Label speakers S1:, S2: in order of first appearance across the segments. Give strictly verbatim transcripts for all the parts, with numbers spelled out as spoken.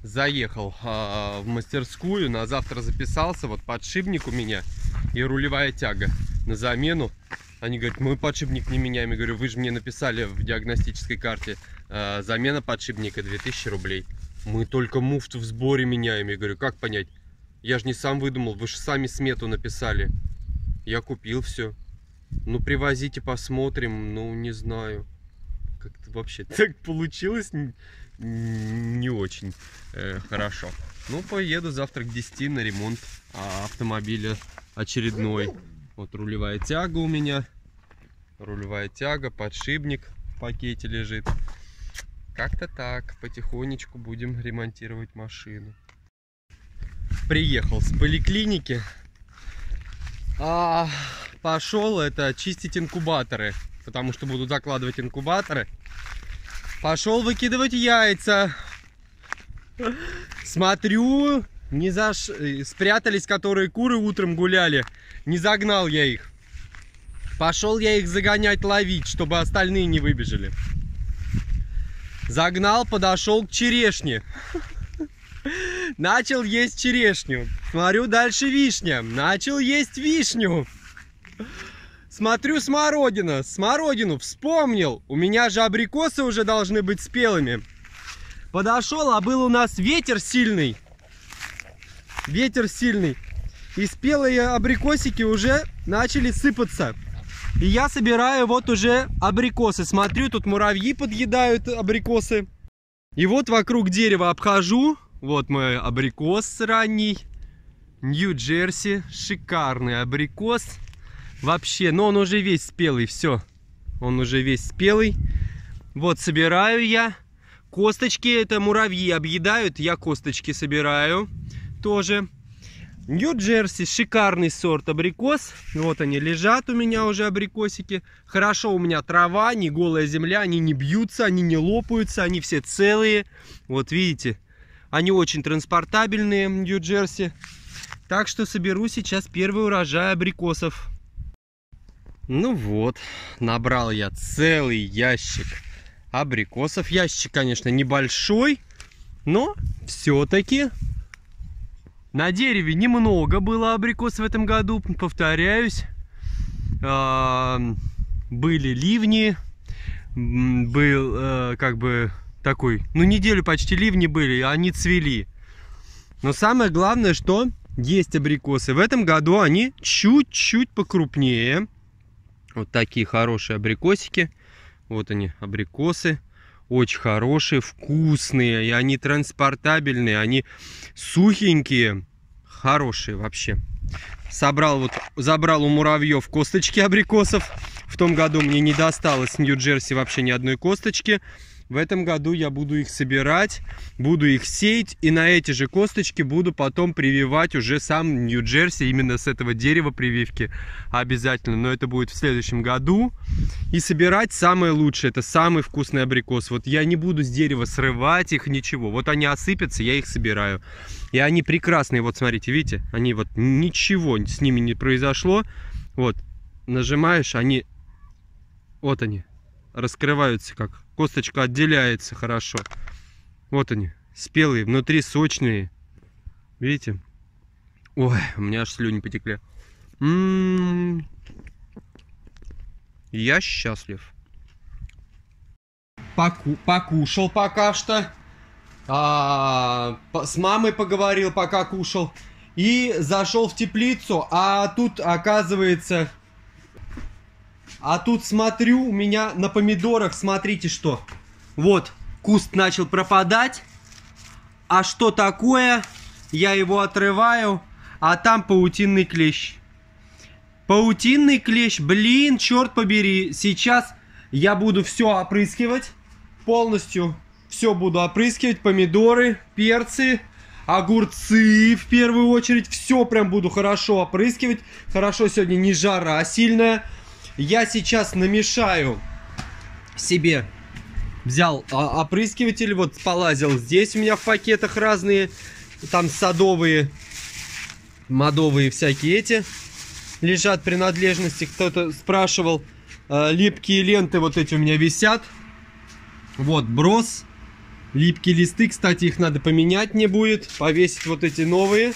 S1: заехал а, в мастерскую, на завтра записался. Вот подшипник у меня и рулевая тяга на замену. Они говорят, мы подшипник не меняем. Я говорю, вы же мне написали в диагностической карте, а, замена подшипника две тысячи рублей. Мы только муфту в сборе меняем. Я говорю, как понять? Я же не сам выдумал, вы же сами смету написали. Я купил все. Ну, привозите, посмотрим. Ну, не знаю. Как-то вообще так получилось не, не очень э, хорошо. Ну, поеду завтра к десяти на ремонт автомобиля очередной. Вот рулевая тяга у меня. Рулевая тяга, подшипник в пакете лежит. Как-то так. Потихонечку будем ремонтировать машину. Приехал с поликлиники. А, пошел это чистить инкубаторы. Потому что буду закладывать инкубаторы. Пошел выкидывать яйца. Смотрю, не заш... спрятались, которые куры утром гуляли. Не загнал я их. Пошел я их загонять, ловить, чтобы остальные не выбежали. Загнал, подошел к черешне. Начал есть черешню. Смотрю, дальше вишня. Начал есть вишню. Смотрю, смородина. Смородину вспомнил. У меня же абрикосы уже должны быть спелыми. Подошел, а был у нас ветер сильный. Ветер сильный. И спелые абрикосики уже начали сыпаться. И я собираю вот уже абрикосы. Смотрю, тут муравьи подъедают абрикосы. И вот вокруг дерева обхожу. Вот мой абрикос ранний. Нью-Джерси. Шикарный абрикос. Вообще, но он уже весь спелый. Все. Он уже весь спелый. Вот собираю я. Косточки это муравьи объедают. Я косточки собираю. Тоже. Нью-Джерси, шикарный сорт абрикос. Вот они лежат у меня уже абрикосики. Хорошо у меня трава, не голая земля. Они не бьются, они не лопаются. Они все целые. Вот видите. Они очень транспортабельные, Нью-Джерси. Так что соберу сейчас первый урожай абрикосов. Ну вот, набрал я целый ящик абрикосов. Ящик, конечно, небольшой, но все-таки на дереве немного было абрикос в этом году. Повторяюсь, были ливни, был как бы такой, ну неделю почти ливни были, они цвели. Но самое главное, что есть абрикосы. В этом году они чуть-чуть покрупнее. Вот такие хорошие абрикосики. Вот они, абрикосы. Очень хорошие, вкусные. И они транспортабельные. Они сухенькие. Хорошие вообще. Собрал вот, забрал у муравьев косточки абрикосов. В том году мне не досталось в Нью-Джерси вообще ни одной косточки. В этом году я буду их собирать, буду их сеять, и на эти же косточки буду потом прививать уже сам Нью-Джерси, именно с этого дерева прививки обязательно. Но это будет в следующем году. И собирать самое лучшее, это самый вкусный абрикос. Вот я не буду с дерева срывать их, ничего. Вот они осыпятся, я их собираю. И они прекрасные, вот смотрите, видите, они вот ничего с ними не произошло. Вот, нажимаешь, они, вот они, раскрываются как. Косточка отделяется хорошо. Вот они, спелые, внутри сочные. Видите? Ой, у меня аж слюни потекли. М-м-м. Я счастлив. Поку покушал пока что. А, с мамой поговорил, пока кушал. И зашел в теплицу, а тут оказывается... А тут смотрю, у меня на помидорах, смотрите что. Вот, куст начал пропадать. А что такое? Я его отрываю, а там паутинный клещ. Паутинный клещ, блин, черт побери. Сейчас я буду все опрыскивать. Полностью все буду опрыскивать. Помидоры, перцы, огурцы в первую очередь. Все прям буду хорошо опрыскивать. Хорошо, сегодня не жара сильная. Я сейчас намешаю себе, взял опрыскиватель, вот полазил здесь у меня в пакетах разные, там садовые, модовые всякие эти лежат принадлежности. Кто-то спрашивал, липкие ленты вот эти у меня висят. Вот брос, Липкие листы, кстати, их надо поменять не будет. Повесить вот эти новые.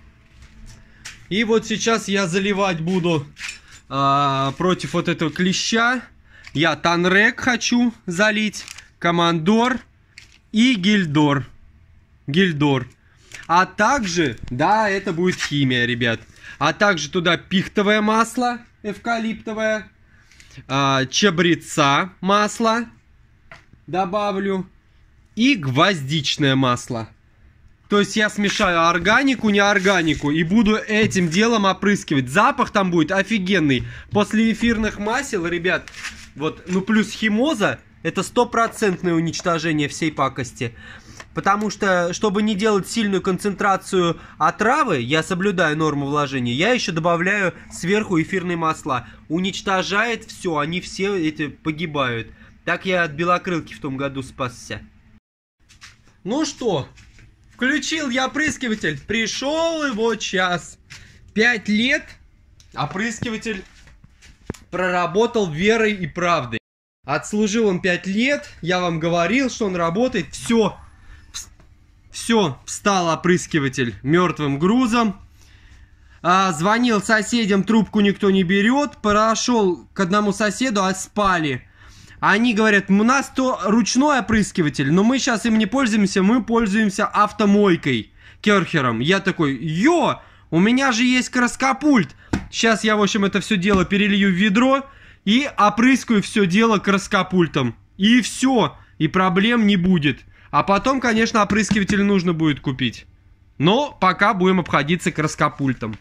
S1: И вот сейчас я заливать буду а, против вот этого клеща. Я Танрек хочу залить, Командор и Гильдор. Гильдор. А также, да, это будет химия, ребят. А также туда пихтовое масло, эвкалиптовое, а, чабреца масло добавлю и гвоздичное масло. То есть я смешаю органику, не органику, и буду этим делом опрыскивать. Запах там будет офигенный. После эфирных масел, ребят, вот, ну плюс химоза, это стопроцентное уничтожение всей пакости. Потому что, чтобы не делать сильную концентрацию отравы, я соблюдаю норму вложения, я еще добавляю сверху эфирные масла. Уничтожает все, они все эти погибают. Так я от белокрылки в том году спасся. Ну что, включил я опрыскиватель, пришел его час. Пять лет опрыскиватель проработал верой и правдой. Отслужил он пять лет, я вам говорил, что он работает, все. Все, встал опрыскиватель мертвым грузом. А, звонил соседям, трубку никто не берет. Прошел к одному соседу, а спали. Они говорят, у нас то ручной опрыскиватель, но мы сейчас им не пользуемся, мы пользуемся автомойкой, керхером. Я такой, йо, у меня же есть краскопульт. Сейчас я, в общем, это все дело перелью в ведро и опрыскаю все дело краскопультом. И все, и проблем не будет. А потом, конечно, опрыскиватель нужно будет купить. Но пока будем обходиться краскопультом.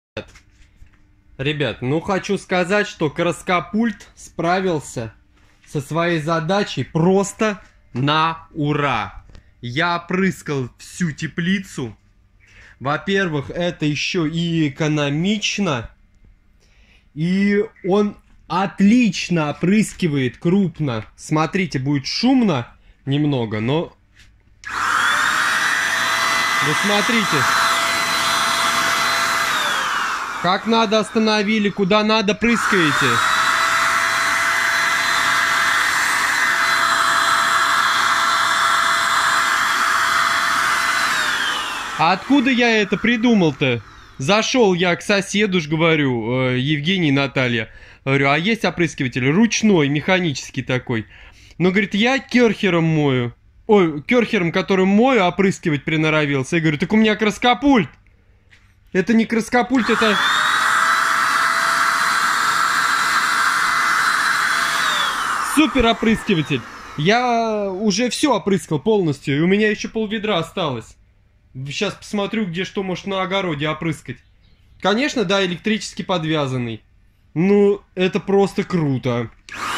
S1: Ребят, ну хочу сказать, что краскопульт справился со своей задачей просто на ура. Я опрыскал всю теплицу. Во-первых, это еще и экономично. И он отлично опрыскивает крупно. Смотрите, будет шумно немного, но... Вы смотрите. Как надо остановили, куда надо прыскаете. А откуда я это придумал-то? Зашел я к соседу, ж говорю, э, Евгений, Наталья. Говорю, а есть опрыскиватель? Ручной, механический такой. Но, говорит, я керхером мою. Ой, керхером, которым мою, опрыскивать приноровился. Я говорю, так у меня краскопульт. Это не краскопульт, это... Супер опрыскиватель. Я уже все опрыскал полностью, и у меня еще полведра осталось. Сейчас посмотрю, где что может на огороде опрыскать. Конечно, да, электрически подвязанный. Ну, это просто круто.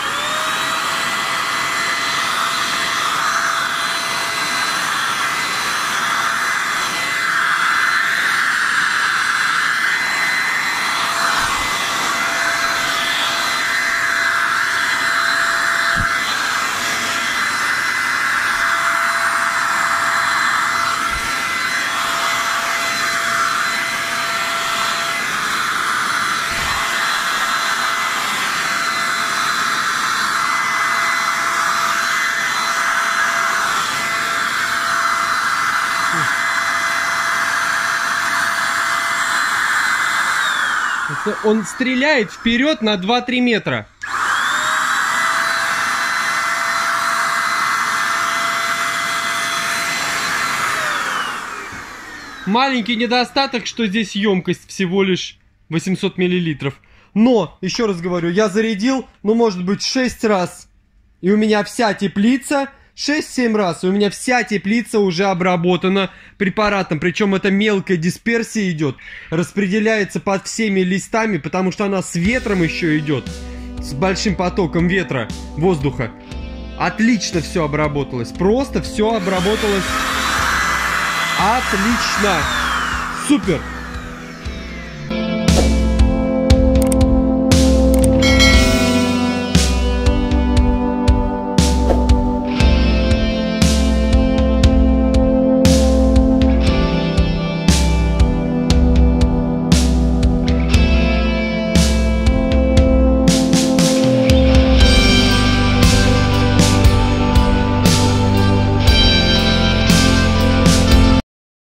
S1: Он стреляет вперед на два-три метра. Маленький недостаток, что здесь емкость всего лишь восемьсот миллилитров. Но, еще раз говорю, я зарядил, ну, может быть, шесть раз. И у меня вся теплица... шесть-семь раз, и у меня вся теплица уже обработана препаратом. Причем это мелкая дисперсия идет. Распределяется под всеми листами, потому что она с ветром еще идет. С большим потоком ветра, воздуха. Отлично все обработалось. Просто все обработалось. Отлично. Супер.